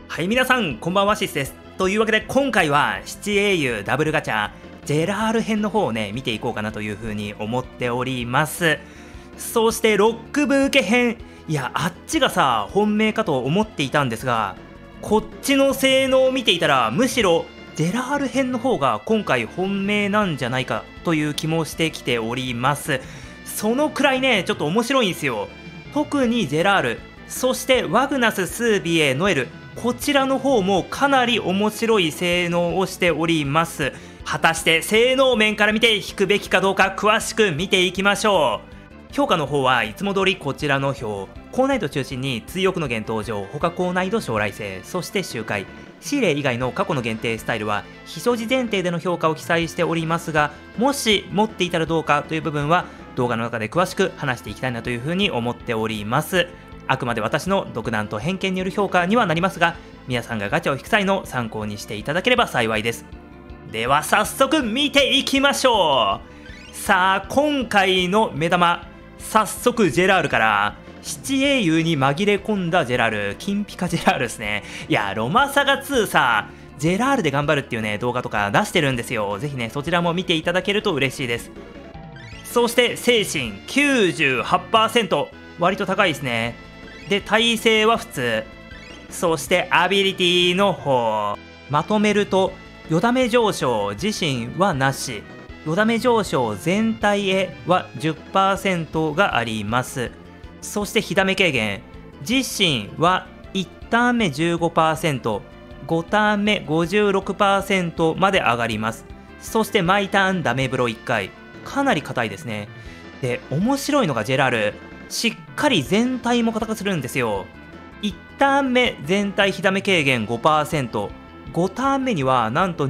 はい、皆さん、こんばんは、シスです。というわけで、今回は、七英雄ダブルガチャ、ジェラール編の方をね、見ていこうかなというふうに思っております。そして、ロックブーケ編。いや、あっちがさ、本命かと思っていたんですが、こっちの性能を見ていたら、むしろ、ジェラール編の方が今回本命なんじゃないかという気もしてきております。そのくらいね、ちょっと面白いんですよ。特にジェラール、そしてワグナス、スービエ、ノエル、こちらの方もかなり面白い性能をしております。果たして性能面から見て引くべきかどうか詳しく見ていきましょう。評価の方はいつも通りこちらの表。高難易度中心に追憶の限登場、他高難易度将来性、そして周回。シーレ以外の過去の限定スタイルは非表示前提での評価を記載しておりますが、もし持っていたらどうかという部分は動画の中で詳しく話していきたいなというふうに思っております。あくまで私の独断と偏見による評価にはなりますが、皆さんがガチャを引く際の参考にしていただければ幸いです。では早速見ていきましょう。さあ、今回の目玉、早速ジェラールから七英雄に紛れ込んだジェラール、金ピカジェラールですね。いや、ロマサガ2さ、ジェラールで頑張るっていうね、動画とか出してるんですよ。ぜひね、そちらも見ていただけると嬉しいです。そして精神 98%、割と高いですね。で、耐性は普通。そしてアビリティの方、まとめると、よだめ上昇自身はなし、よだめ上昇全体へは 10% があります。そして火ダメ軽減、自身は1ターン目 15%、5ターン目 56% まで上がります。そして毎ターンダメブロ1回、かなり硬いですね。で、面白いのがジェラール、しっかり全体も硬くするんですよ。1ターン目全体火ダメ軽減 5%、5ターン目にはなんと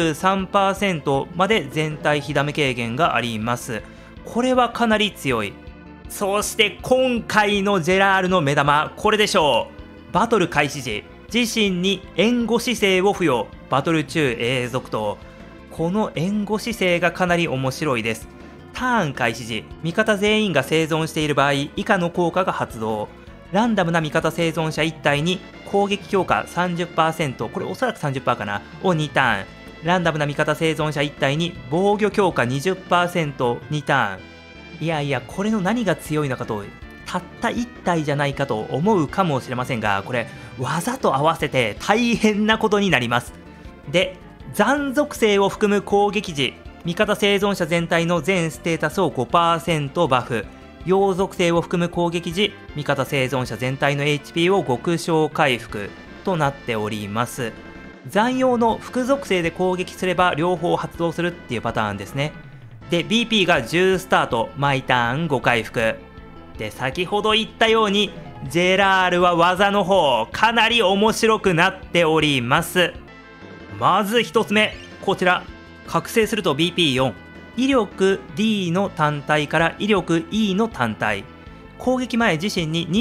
23% まで全体火ダメ軽減があります。これはかなり強い。そして今回のジェラールの目玉、これでしょう。バトル開始時、自身に援護姿勢を付与、バトル中永続と。この援護姿勢がかなり面白いです。ターン開始時、味方全員が生存している場合、以下の効果が発動。ランダムな味方生存者1体に攻撃強化 30%、これおそらく 30% かな、を2ターン。ランダムな味方生存者1体に防御強化 20%、2ターン。いやいや、これの何が強いのかと、たった1体じゃないかと思うかもしれませんが、これ、技と合わせて大変なことになります。で、残属性を含む攻撃時、味方生存者全体の全ステータスを 5% バフ。陽属性を含む攻撃時、味方生存者全体の HP を極小回復となっております。残陽の副属性で攻撃すれば両方発動するっていうパターンですね。で、BP が10スタート、毎ターン5回復。で、先ほど言ったように、ジェラールは技の方、かなり面白くなっております。まず一つ目、こちら。覚醒すると BP4。威力 D の単体から威力 E の単体。攻撃前自身に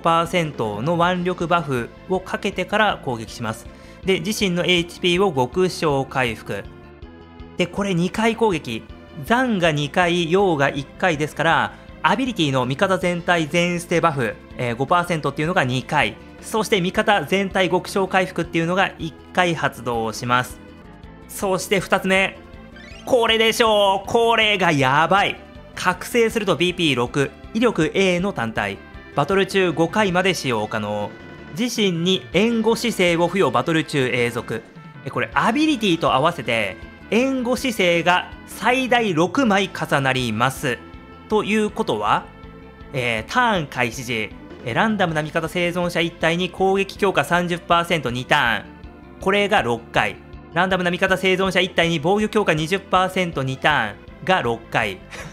25% の腕力バフをかけてから攻撃します。で、自身の HP を極小回復。で、これ2回攻撃。残が2回、陽が1回ですから、アビリティの味方全体全ステバフ、5% っていうのが2回。そして味方全体極小回復っていうのが1回発動します。そして2つ目。これでしょう。これがやばい。覚醒すると BP6、威力 A の単体。バトル中5回まで使用可能。自身に援護姿勢を付与、バトル中永続。これアビリティと合わせて援護姿勢が最大6枚重なります。ということは、ターン開始時、ランダムな味方生存者1体に攻撃強化 30%2 ターン。これが6回。ランダムな味方生存者1体に防御強化 20%2 ターンが6回。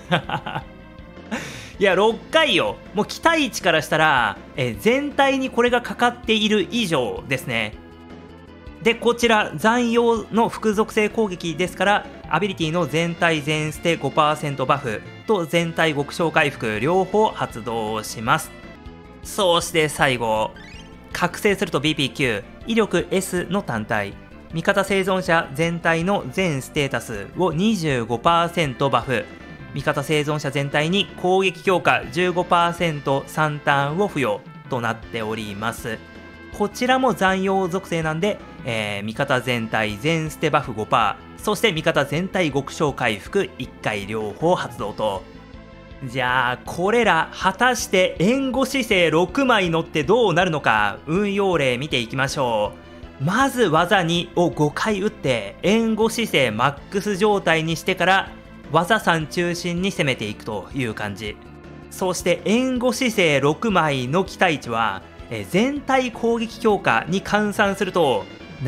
いや、6回よ。もう期待値からしたら、全体にこれがかかっている以上ですね。で、こちら、残陽の副属性攻撃ですから、アビリティの全体全ステ 5% バフと全体極小回復両方発動します。そして最後、覚醒すると BP9、威力 S の単体。味方生存者全体の全ステータスを 25% バフ。味方生存者全体に攻撃強化 15% 3ターンを付与となっております。 こちらも残陽属性なんで、味方全体全ステバフ 5%、そして味方全体極小回復1回両方発動と。じゃあこれら果たして援護姿勢6枚乗ってどうなるのか、運用例見ていきましょう。まず技2を5回打って援護姿勢マックス状態にしてから技3中心に攻めていくという感じ。そして援護姿勢6枚の期待値は全体攻撃強化に換算すると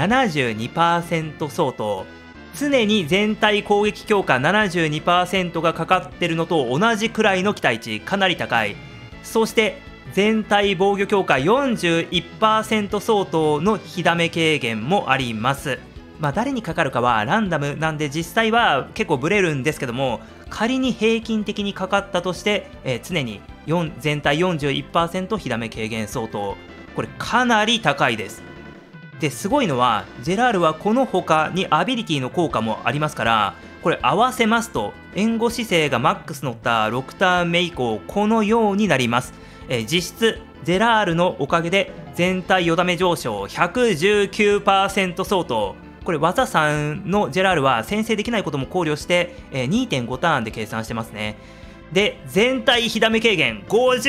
72% 相当。常に全体攻撃強化 72% がかかってるのと同じくらいの期待値、かなり高い。そして全体防御強化 41% 相当の火ダメ軽減もあります。誰にかかるかはランダムなんで実際は結構ブレるんですけども、仮に平均的にかかったとして、常に全体 41% 火ダメ軽減相当、これかなり高いです。で、すごいのはジェラールはこの他にアビリティの効果もありますから、これ合わせますと援護姿勢がマックス乗った6ターン目以降このようになります。実質ジェラールのおかげで全体よだめ上昇 119% 相当。これ技3のジェラールは先制できないことも考慮して 2.5 ターンで計算してますね。で、全体火ダメ軽減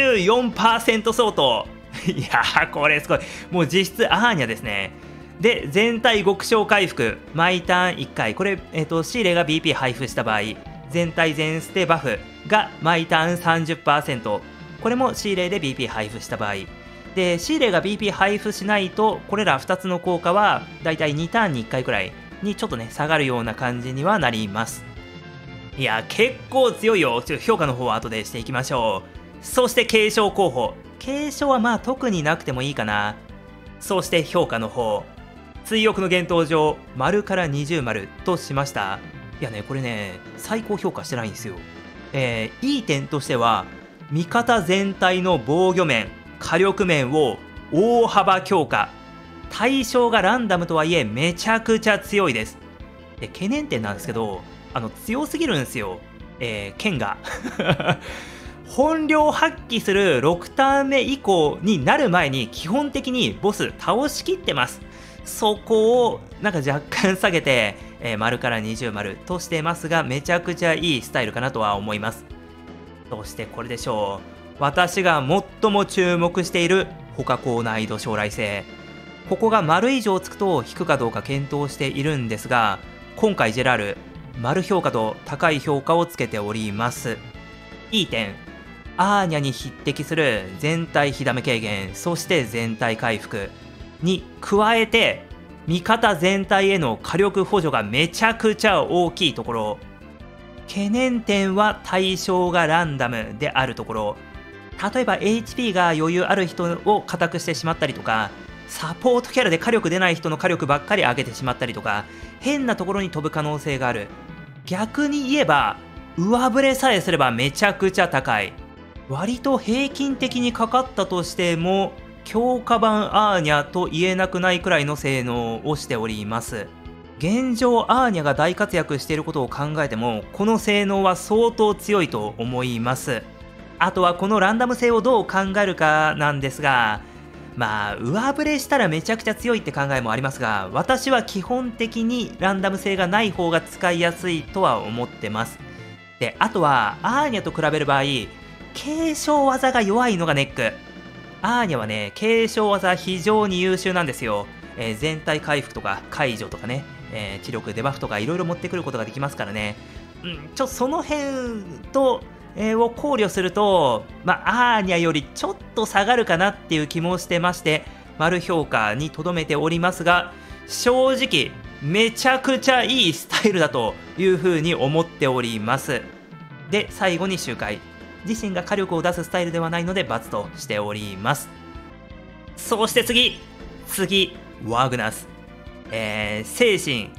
54% 相当。いやー、これすごい。もう実質アーニャですね。で、全体極小回復毎ターン1回、これ、シーレが BP 配布した場合、全体全ステバフが毎ターン 30%、 これもシーレで BP 配布した場合で、シーレが BP 配布しないとこれら2つの効果はだいたい2ターンに1回くらいにちょっとね下がるような感じにはなります。いや、結構強いよ。評価の方は後でしていきましょう。そして継承候補、継承は特になくてもいいかな。そして評価の方、追憶の幻冬上丸から20丸としました。いやね、これね最高評価してないんですよ。いい点としては味方全体の防御面火力面を大幅強化。対象がランダムとはいえめちゃくちゃ強いです。で、懸念点なんですけど、強すぎるんですよ、剣が本領発揮する6ターン目以降になる前に基本的にボス倒しきってます。そこを若干下げて、丸から20丸としてますが、めちゃくちゃいいスタイルかなとは思います。そしてこれでしょう、私が最も注目している他高難易度将来性。ここが丸以上つくと引くかどうか検討しているんですが、今回ジェラール丸評価と高い評価をつけております。いい点、アーニャに匹敵する全体火ダメ軽減、そして全体回復に加えて味方全体への火力補助がめちゃくちゃ大きいところ。懸念点は対象がランダムであるところ。例えば HP が余裕ある人を固くしてしまったりとか、サポートキャラで火力出ない人の火力ばっかり上げてしまったりとか、変なところに飛ぶ可能性がある。逆に言えば上振れさえすればめちゃくちゃ高い。割と平均的にかかったとしても強化版アーニャと言えなくないくらいの性能をしております。現状アーニャが大活躍していることを考えてもこの性能は相当強いと思います。あとはこのランダム性をどう考えるかなんですが、上振れしたらめちゃくちゃ強いって考えもありますが、私は基本的にランダム性がない方が使いやすいとは思ってます。で、あとはアーニャと比べる場合、継承技が弱いのがネック。アーニャはね、継承技非常に優秀なんですよ。全体回復とか解除とかね、知力デバフとかいろいろ持ってくることができますからね。その辺と、を考慮すると、アーニャよりちょっと下がるかなっていう気もしてまして、丸評価にとどめておりますが、正直めちゃくちゃいいスタイルだというふうに思っております。で、最後に周回、自身が火力を出すスタイルではないので×としております。そして次ワグナス、精神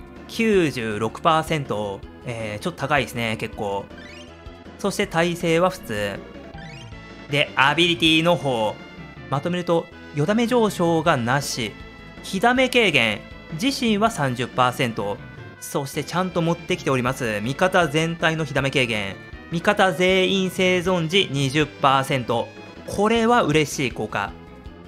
96%、ちょっと高いですね、結構。そして耐性は普通で、アビリティの方まとめると、よだめ上昇がなし、火ダメ軽減自身は 30%、 そしてちゃんと持ってきております味方全体の火ダメ軽減、味方全員生存時 20%、 これは嬉しい効果。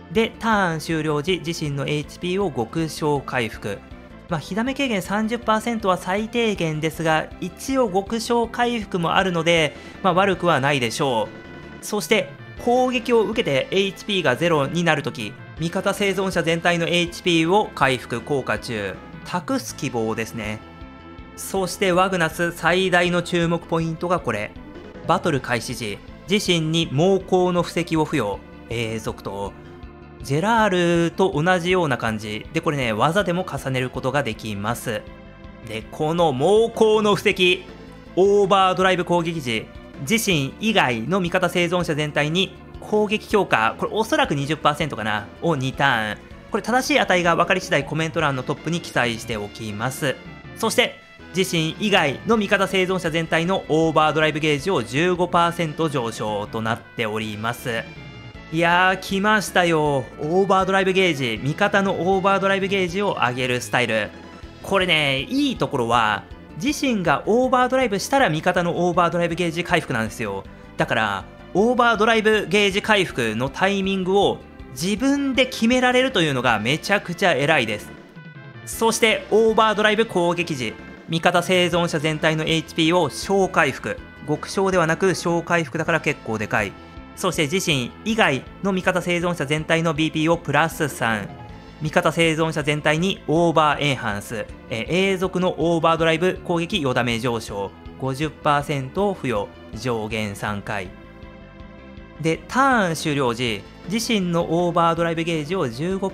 でターン終了時自身の HP を極小回復。火ダメ軽減 30% は最低限ですが、一応極小回復もあるので、悪くはないでしょう。そして攻撃を受けて HP が0になるとき、味方生存者全体の HP を回復効果中。託す希望ですね。そしてワグナス最大の注目ポイントがこれ。バトル開始時、自身に猛攻の布石を付与。永続とジェラールと同じような感じで、これね、技でも重ねることができます。で、この猛攻の布石、オーバードライブ攻撃時、自身以外の味方生存者全体に攻撃強化、これおそらく 20% かな、を2ターン。これ正しい値が分かり次第コメント欄のトップに記載しておきます。そして、自身以外の味方生存者全体のオーバードライブゲージを 15% 上昇となっております。いやー、来ましたよ。オーバードライブゲージ。味方のオーバードライブゲージを上げるスタイル。これね、いいところは、自身がオーバードライブしたら味方のオーバードライブゲージ回復なんですよ。だから、オーバードライブゲージ回復のタイミングを自分で決められるというのがめちゃくちゃ偉いです。そして、オーバードライブ攻撃時、味方生存者全体の HP を小回復。極小ではなく小回復だから結構でかい。そして自身以外の味方生存者全体の BP をプラス3。味方生存者全体にオーバーエンハンス。永続のオーバードライブ攻撃4ダメ上昇。50% 付与。上限3回。で、ターン終了時、自身のオーバードライブゲージを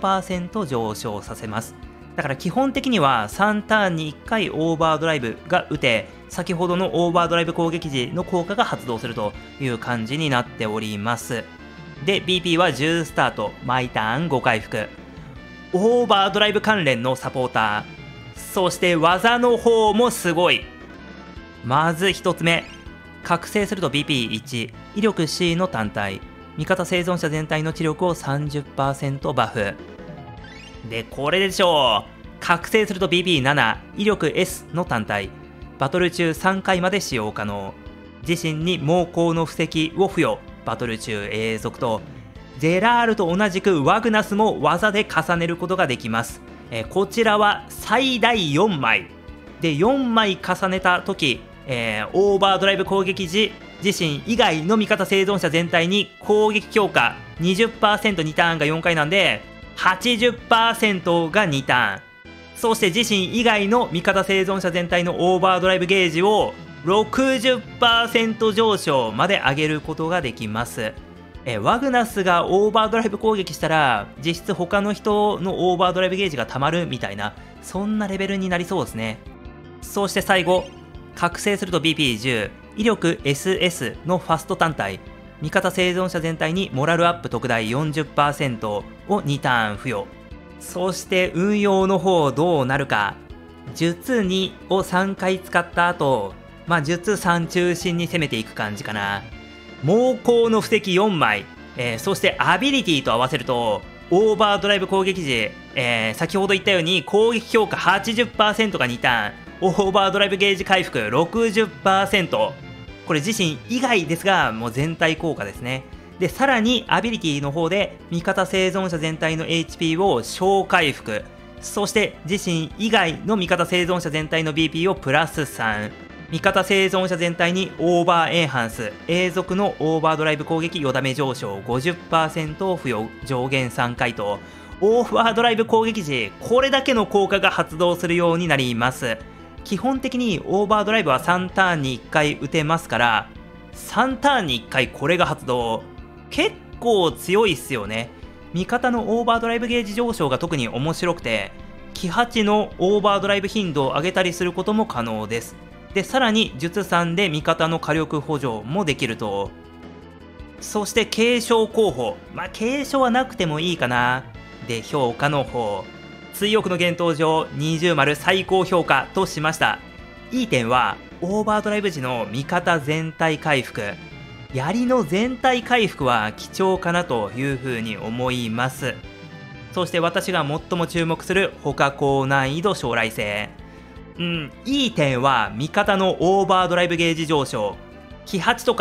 15% 上昇させます。だから基本的には3ターンに1回オーバードライブが打て、先ほどのオーバードライブ攻撃時の効果が発動するという感じになっております。で、BP は10スタート、毎ターン5回復。オーバードライブ関連のサポーター。そして技の方もすごい。まず1つ目。覚醒すると BP1、威力 C の単体。味方生存者全体の知力を 30% バフ。で、これでしょう。覚醒すると BB7、威力 S の単体。バトル中3回まで使用可能。自身に猛攻の布石を付与。バトル中永続と。ジェラールと同じくワグナスも技で重ねることができます。こちらは最大4枚。で、4枚重ねた時、オーバードライブ攻撃時、自身以外の味方生存者全体に攻撃強化 20%2 ターンが4回なんで、80% が2ターン。そして自身以外の味方生存者全体のオーバードライブゲージを 60% 上昇まで上げることができます。ワグナスがオーバードライブ攻撃したら、実質他の人のオーバードライブゲージが溜まるみたいな、そんなレベルになりそうですね。そして最後、覚醒すると BP10、威力 SS のファスト単体。味方生存者全体にモラルアップ特大 40% を2ターン付与。そして運用の方どうなるか。術2を3回使った後、術3中心に攻めていく感じかな。猛攻の布石4枚、そしてアビリティと合わせると、オーバードライブ攻撃時、先ほど言ったように攻撃強化 80% が2ターン、オーバードライブゲージ回復 60%。これ自身以外ですが、もう全体効果ですね。で、さらにアビリティの方で、味方生存者全体の HP を小回復。そして自身以外の味方生存者全体の BP をプラス3。味方生存者全体にオーバーエンハンス。永続のオーバードライブ攻撃4ダメ上昇 50% 付与上限3回と、オーバードライブ攻撃時、これだけの効果が発動するようになります。基本的にオーバードライブは3ターンに1回打てますから、3ターンに1回これが発動。結構強いっすよね。味方のオーバードライブゲージ上昇が特に面白くて、キ8のオーバードライブ頻度を上げたりすることも可能です。で、さらに術3で味方の火力補助もできると。そして継承候補。継承はなくてもいいかな。で、評価の方。追憶の幻冬上20丸最高評価としました。いい点は、オーバードライブ時の味方全体回復。槍の全体回復は貴重かなというふうに思います。そして私が最も注目する他高難易度将来性。いい点は味方のオーバードライブゲージ上昇。キ8とか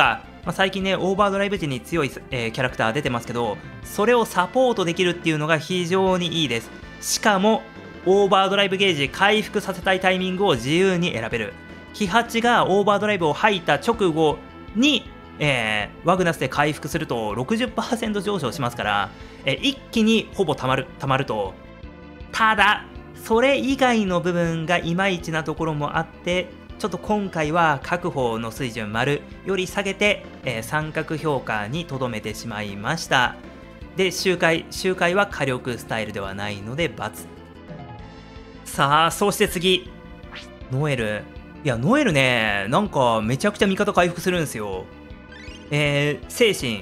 最近ね、オーバードライブ時に強い、キャラクター出てますけど、それをサポートできるっていうのが非常にいいです。しかも、オーバードライブゲージ回復させたいタイミングを自由に選べる。ヒハチがオーバードライブを吐いた直後に、ワグナスで回復すると 60% 上昇しますから、一気にほぼたまると。ただ、それ以外の部分がいまいちなところもあって、ちょっと今回は確保の水準丸より下げて、三角評価にとどめてしまいました。で、周回は火力スタイルではないので×。さあ、そして次、ノエル。いや、ノエルね、なんかめちゃくちゃ味方回復するんですよ。精神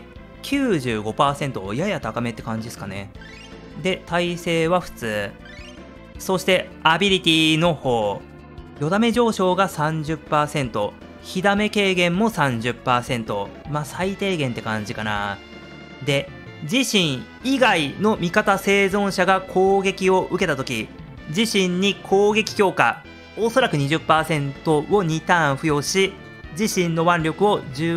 95%、やや高めって感じですかね。で、耐性は普通。そしてアビリティの方、よだめ上昇が 30%、火ダメ軽減も 30%、最低限って感じかな。で、自身以外の味方生存者が攻撃を受けたとき、自身に攻撃強化、おそらく 20% を2ターン付与し、自身の腕力を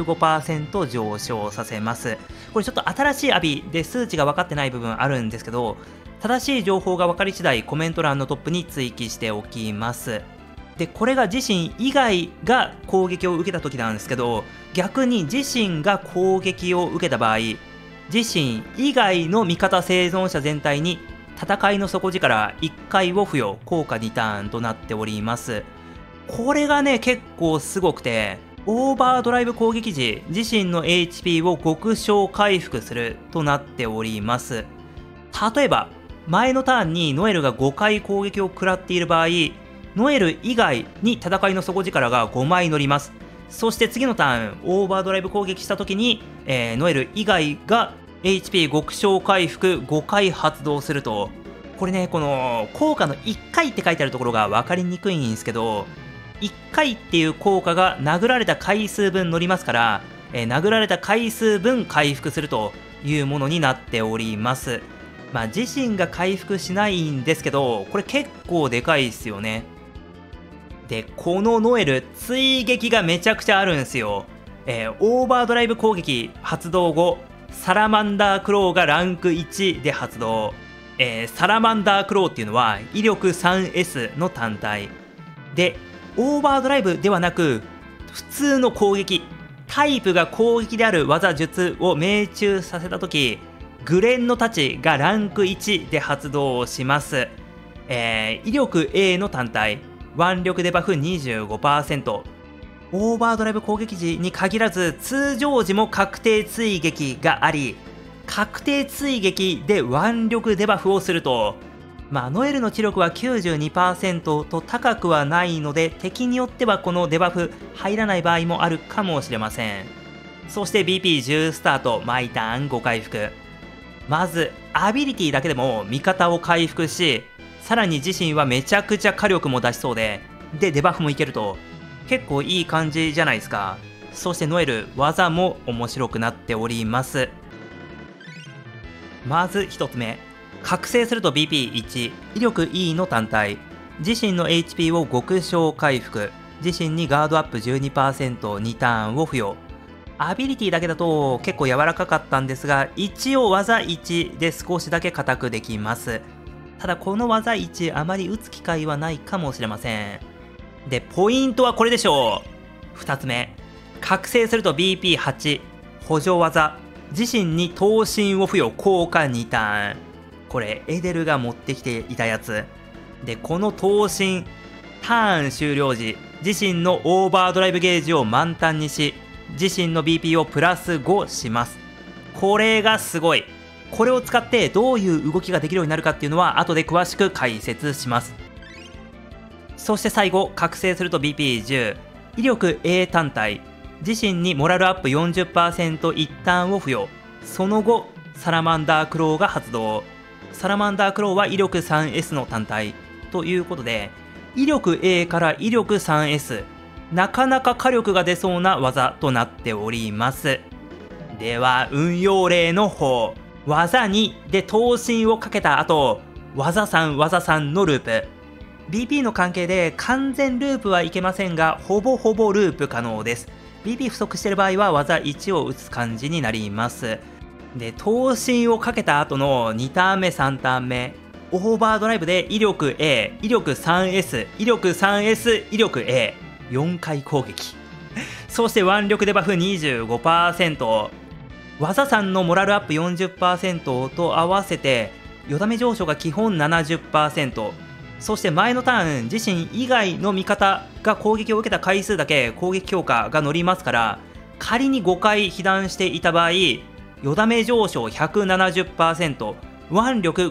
15% 上昇させます。これちょっと新しいアビで数値が分かってない部分あるんですけど、正しい情報が分かり次第コメント欄のトップに追記しておきます。で、これが自身以外が攻撃を受けた時なんですけど、逆に自身が攻撃を受けた場合、自身以外の味方生存者全体に戦いの底力1回を付与、効果2ターンとなっております。これがね、結構すごくて、オーバードライブ攻撃時、自身の HP を極小回復するとなっております。例えば、前のターンにノエルが5回攻撃を食らっている場合、ノエル以外に戦いの底力が5枚乗ります。そして次のターン、オーバードライブ攻撃した時に、ノエル以外が HP 極小回復5回発動すると、これね、この効果の1回って書いてあるところが分かりにくいんですけど、1回っていう効果が殴られた回数分乗りますから、殴られた回数分回復するというものになっております。自身が回復しないんですけど、これ結構でかいですよね。で、このノエル、追撃がめちゃくちゃあるんですよ。オーバードライブ攻撃発動後、サラマンダークローがランク1で発動。サラマンダークローっていうのは威力 3S の単体。で、オーバードライブではなく、普通の攻撃、タイプが攻撃である技術を命中させたとき、グレンの太刀がランク1で発動します。威力 A の単体、腕力デバフ 25%。オーバードライブ攻撃時に限らず、通常時も確定追撃があり、確定追撃で腕力デバフをすると、ノエルの知力は 92% と高くはないので、敵によってはこのデバフ入らない場合もあるかもしれません。そして BP10 スタート、毎ターン5回復。まずアビリティだけでも味方を回復し、さらに自身はめちゃくちゃ火力も出しそうで、デバフもいけると結構いい感じじゃないですか。そしてノエル、技も面白くなっております。まず1つ目、覚醒すると BP1、威力 E の単体、自身の HP を極小回復、自身にガードアップ 12%、2ターンを付与。アビリティだけだと結構柔らかかったんですが、一応技1で少しだけ硬くできます。ただこの技1、あまり打つ機会はないかもしれません。で、ポイントはこれでしょう。2つ目、覚醒すると BP8、補助技、自身に闘神を付与、効果2ターン。これエデルが持ってきていたやつで、この闘神、ターン終了時、自身のオーバードライブゲージを満タンにし、自身の BP をプラス5します。これがすごい。これを使ってどういう動きができるようになるかっていうのは後で詳しく解説します。そして最後、覚醒すると BP10、威力 A 単体、自身にモラルアップ 40% 一旦を付与。その後、サラマンダークローが発動。サラマンダークローは威力 3S の単体ということで、威力 A から威力 3S、なかなか火力が出そうな技となっております。では運用例の方、技2で闘神をかけた後、技3のループ。 BP の関係で完全ループはいけませんが、ほぼほぼループ可能です。 BB 不足している場合は技1を打つ感じになります。で、闘神をかけた後の2ターン目、3ターン目、オーバードライブで威力 A、威力 3S、威力 3S、威力 A、4回攻撃。そして腕力デバフ 25%、技3のモラルアップ 40% と合わせて、よだめ上昇が基本 70%、そして前のターン、自身以外の味方が攻撃を受けた回数だけ攻撃強化が乗りますから、仮に5回被弾していた場合、よだめ上昇 170%、腕力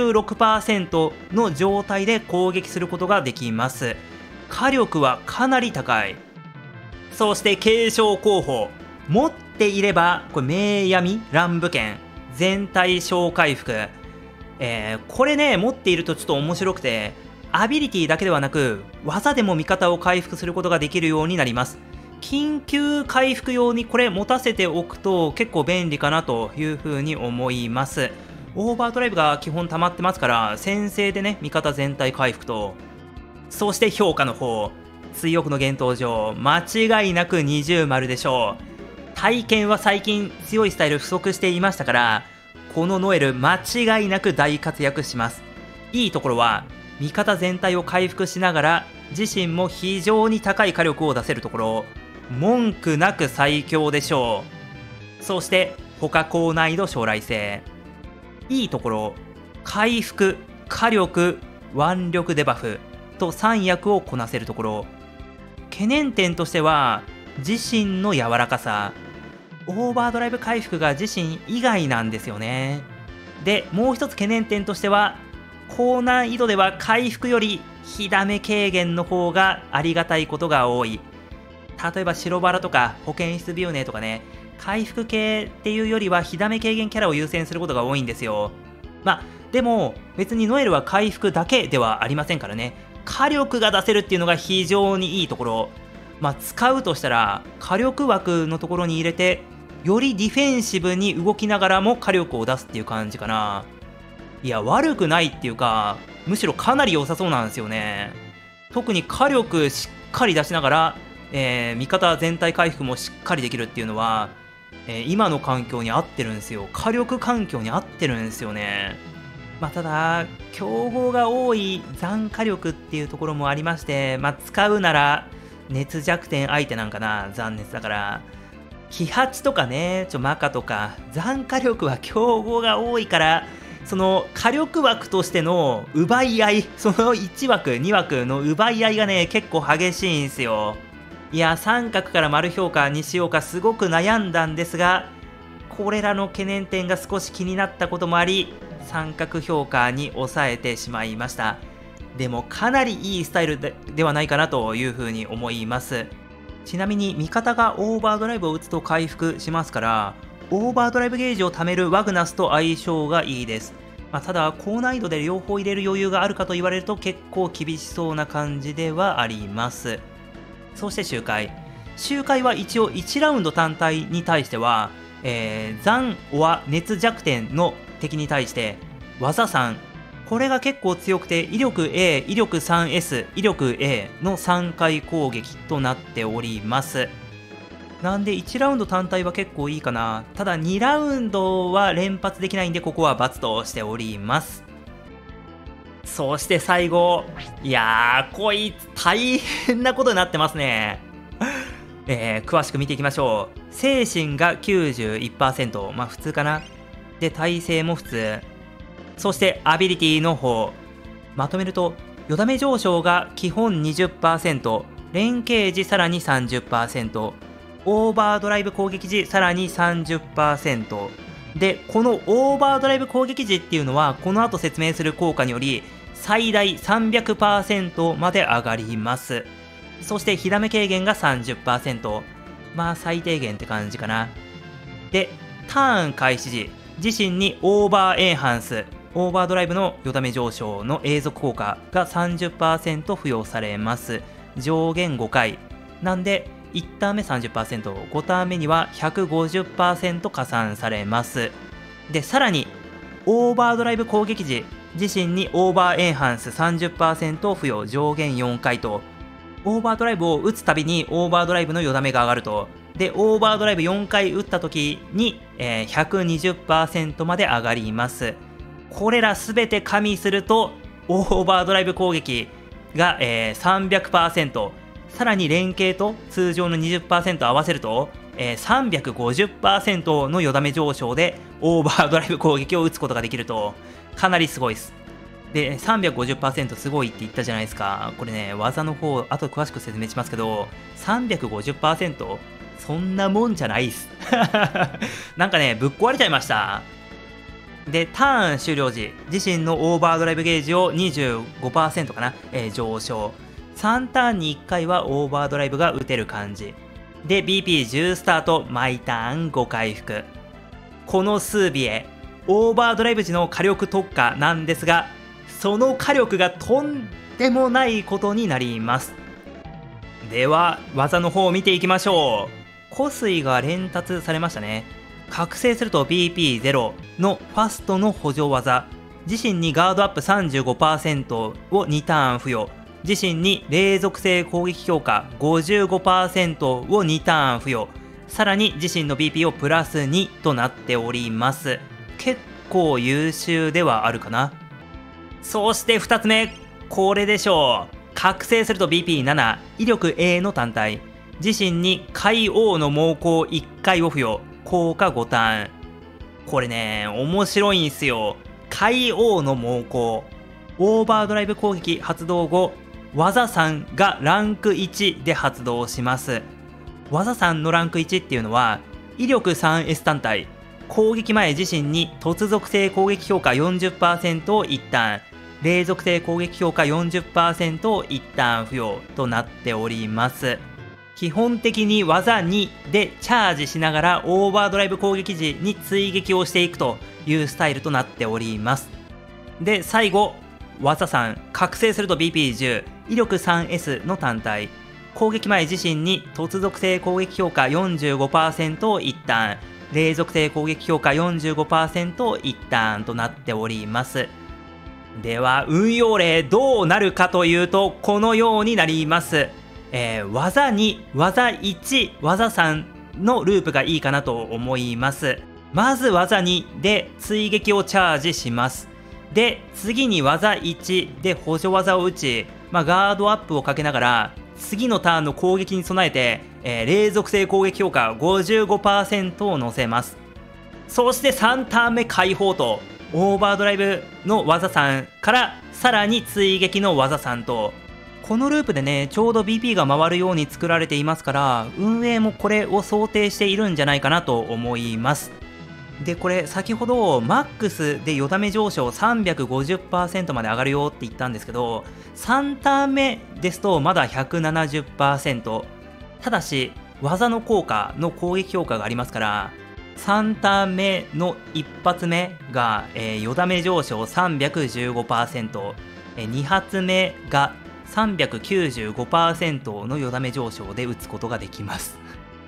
56% の状態で攻撃することができます。火力はかなり高い。そして継承候補、持っていればこれ明闇乱舞剣全体小回復、これね持っているとちょっと面白くて、アビリティだけではなく技でも味方を回復することができるようになります。緊急回復用にこれ持たせておくと結構便利かなというふうに思います。オーバードライブが基本溜まってますから、先制でね味方全体回復と、そして評価の方、追憶の幻冬上間違いなく20丸でしょう。体験は最近強いスタイル不足していましたから、このノエル間違いなく大活躍します。いいところは味方全体を回復しながら自身も非常に高い火力を出せるところ、文句なく最強でしょう。そして他高難易度将来性、いいところ回復、火力、腕力デバフと3役をこなせるところ、懸念点としては自身の柔らかさ、オーバードライブ回復が自身以外なんですよね。でもう一つ懸念点としては、高難易度では回復より火ダメ軽減の方がありがたいことが多い。例えば白バラとか保健室ビューネとかね、回復系っていうよりは火ダメ軽減キャラを優先することが多いんですよ。でも別にノエルは回復だけではありませんからね、火力が出せるっていうのが非常にいいところ。使うとしたら火力枠のところに入れて、よりディフェンシブに動きながらも火力を出すっていう感じかな。いや悪くないっていうか、むしろかなり良さそうなんですよね。特に火力しっかり出しながら、味方全体回復もしっかりできるっていうのは、今の環境に合ってるんですよ。火力環境に合ってるんですよね。ただ強豪が多い残火力っていうところもありまして、使うなら熱弱点相手なんかな、残熱だから。火八とかね、マカとか残火力は強豪が多いから、その火力枠としての奪い合い、その1枠2枠の奪い合いがね結構激しいんですよ。いや三角から丸評価にしようかすごく悩んだんですが、これらの懸念点が少し気になったこともあり、三角評価に抑えてしまいました。でもかなりいいスタイル ではないかなというふうに思います。ちなみに味方がオーバードライブを打つと回復しますから、オーバードライブゲージを貯めるワグナスと相性がいいです。ただ高難易度で両方入れる余裕があるかと言われると結構厳しそうな感じではあります。そして周回は一応1ラウンド単体に対しては、残は熱弱点の敵に対して技3、これが結構強くて威力 A、威力 3S、威力 A の3回攻撃となっております。なんで1ラウンド単体は結構いいかな。ただ2ラウンドは連発できないんで、ここは×としております。そして最後、いやーこいつ大変なことになってますね。詳しく見ていきましょう。精神が 91%、普通かな。で耐性も普通。そしてアビリティの方まとめると、よだめ上昇が基本 20%、 連携時さらに 30%、 オーバードライブ攻撃時さらに 30% で、このオーバードライブ攻撃時っていうのはこの後説明する効果により最大 300% まで上がります。そして火ダメ軽減が 30%、 最低限って感じかな。でターン開始時、自身にオーバーエンハンス、オーバードライブのよだめ上昇の永続効果が 30% 付与されます。上限5回なんで、1ターン目 30%、 5ターン目には 150% 加算されます。でさらにオーバードライブ攻撃時、自身にオーバーエンハンス 30% 付与、上限4回と、オーバードライブを打つたびにオーバードライブのよだめが上がると、 で、オーバードライブ4回打った時に、120% まで上がります。これらすべて加味すると、オーバードライブ攻撃が、300%、さらに連携と通常の 20% 合わせると、350% のよだめ上昇でオーバードライブ攻撃を打つことができると、かなりすごいです。で、350% すごいって言ったじゃないですか。これね、技の方、あと詳しく説明しますけど、350%? そんなもんじゃないっす。なんかね、ぶっ壊れちゃいました。で、ターン終了時、自身のオーバードライブゲージを 25% かな、上昇。3ターンに1回はオーバードライブが打てる感じ。で、BP10 スタート、毎ターン5回復。このスービエ、オーバードライブ時の火力特化なんですが、その火力がとんでもないことになります。では、技の方を見ていきましょう。湖水が連達されましたね。覚醒すると BP0 のファストの補助技。自身にガードアップ 35% を2ターン付与。自身に霊属性攻撃強化 55% を2ターン付与。さらに自身の BP をプラス2となっております。結構優秀ではあるかな。そして2つ目、これでしょう。覚醒すると BP7、威力 A の単体。自身に海王の猛攻1回を付与。効果5ターン。これね、面白いんすよ。海王の猛攻。オーバードライブ攻撃発動後、技3がランク1で発動します。技3のランク1っていうのは、威力 3S 単体。攻撃前自身に突属性攻撃評価 40% を1ターン。霊属性攻撃評価 40% を1ターン付与となっております。基本的に技2でチャージしながらオーバードライブ攻撃時に追撃をしていくというスタイルとなっております。で、最後、技3、覚醒すると BP10、威力 3S の単体。攻撃前自身に突属性攻撃評価 45% を1ターン。霊属性攻撃評価 45% を1ターンとなっております。では、運用例どうなるかというと、このようになります。技2、技1、技3のループがいいかなと思います。まず技2で追撃をチャージします。で、次に技1で補助技を打ち、ガードアップをかけながら、次のターンの攻撃に備えて、霊属性攻撃評価 55% を乗せます。そして3ターン目解放と、オーバードライブの技3からさらに追撃の技3と、このループでね、ちょうど BP が回るように作られていますから、運営もこれを想定しているんじゃないかなと思います。で、これ先ほどマックスでよだめ上昇 350% まで上がるよって言ったんですけど、3ターン目ですとまだ 170%。ただし、技の効果の攻撃評価がありますから、3ターン目の1発目が、よだめ上昇 315%、2発目が395% のよだめ上昇で打つことができます。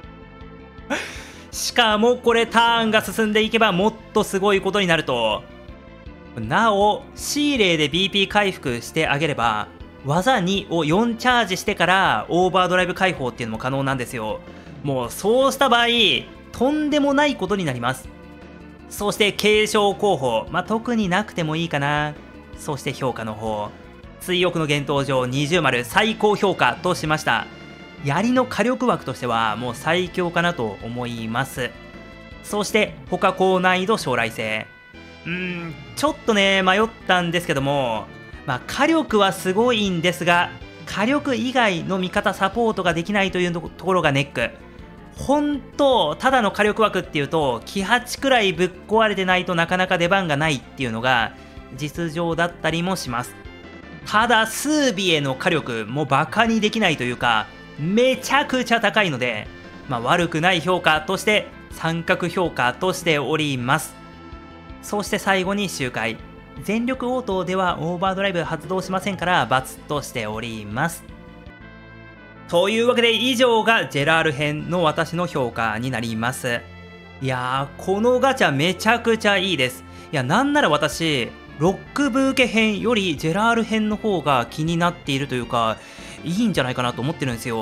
しかもこれターンが進んでいけばもっとすごいことになると、なお C 例で BP 回復してあげれば、技2を4チャージしてからオーバードライブ解放っていうのも可能なんですよ。もうそうした場合、とんでもないことになります。そして継承候補、特になくてもいいかな。そして評価の方、追憶の幻冬上20丸最高評価としました。槍の火力枠としてはもう最強かなと思います。そして他高難易度将来性、ちょっとね迷ったんですけども、火力はすごいんですが、火力以外の味方サポートができないというところがネック。本当ただの火力枠っていうと気8くらいぶっ壊れてないとなかなか出番がないっていうのが実情だったりもします。ただスービエの火力もバカにできないというか、めちゃくちゃ高いので、悪くない評価として三角評価としております。そして最後に周回、全力応答ではオーバードライブ発動しませんから×としております。というわけで以上がジェラール編の私の評価になります。いやー、このガチャめちゃくちゃいいです。いや、なんなら私ロックブーケ編よりジェラール編の方が気になっているというか、いいんじゃないかなと思ってるんですよ。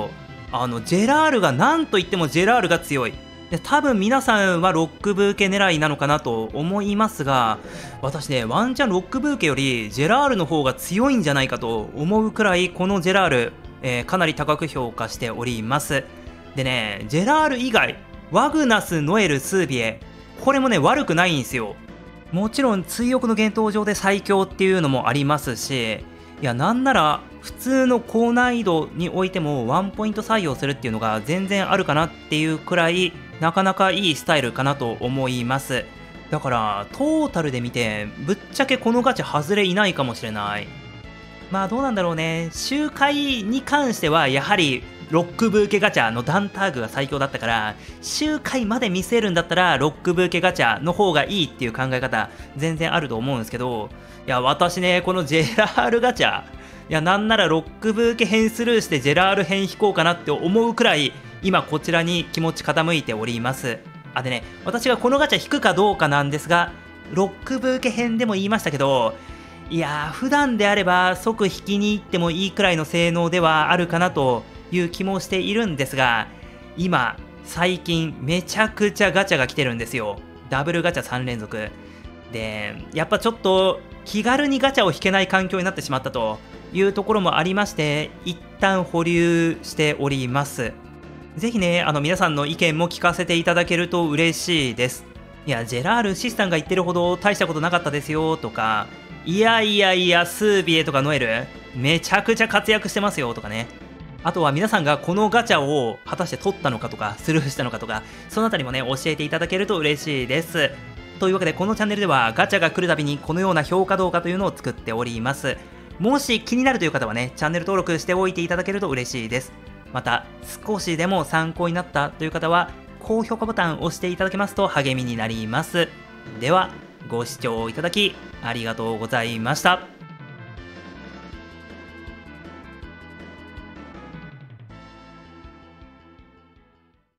ジェラールがなんといってもジェラールが強い。で多分皆さんはロックブーケ狙いなのかなと思いますが、私ねワンチャンロックブーケよりジェラールの方が強いんじゃないかと思うくらい、このジェラール、かなり高く評価しております。でね、ジェラール以外ワグナス、ノエル、スービエ、これもね悪くないんですよ。もちろん追憶の幻冬上で最強っていうのもありますし、いやなんなら普通の高難易度においてもワンポイント採用するっていうのが全然あるかなっていうくらい、なかなかいいスタイルかなと思います。だからトータルで見てぶっちゃけこのガチャ外れいないかもしれない。まあどうなんだろうね。周回に関してはやはりロックブーケガチャのダンターグが最強だったから、周回まで見せるんだったらロックブーケガチャの方がいいっていう考え方全然あると思うんですけど、いや私ねこのジェラールガチャ、いやなんならロックブーケ編スルーしてジェラール編引こうかなって思うくらい今こちらに気持ち傾いております。でね、私がこのガチャ引くかどうかなんですが、ロックブーケ編でも言いましたけど、いやー普段であれば即引きに行ってもいいくらいの性能ではあるかなという気もしているんですが、今最近めちゃくちゃガチャが来てるんですよ。ダブルガチャ3連続で、やっぱちょっと気軽にガチャを引けない環境になってしまったというところもありまして、一旦保留しております。ぜひね皆さんの意見も聞かせていただけると嬉しいです。いやジェラールシスさんが言ってるほど大したことなかったですよとか、いやいやいやスービエとかノエルめちゃくちゃ活躍してますよとかね、あとは皆さんがこのガチャを果たして取ったのかとかスルーしたのかとか、そのあたりもね教えていただけると嬉しいです。というわけでこのチャンネルではガチャが来るたびにこのような評価動画というのを作っております。もし気になるという方はねチャンネル登録しておいていただけると嬉しいです。また少しでも参考になったという方は高評価ボタンを押していただけますと励みになります。ではご視聴いただきありがとうございました。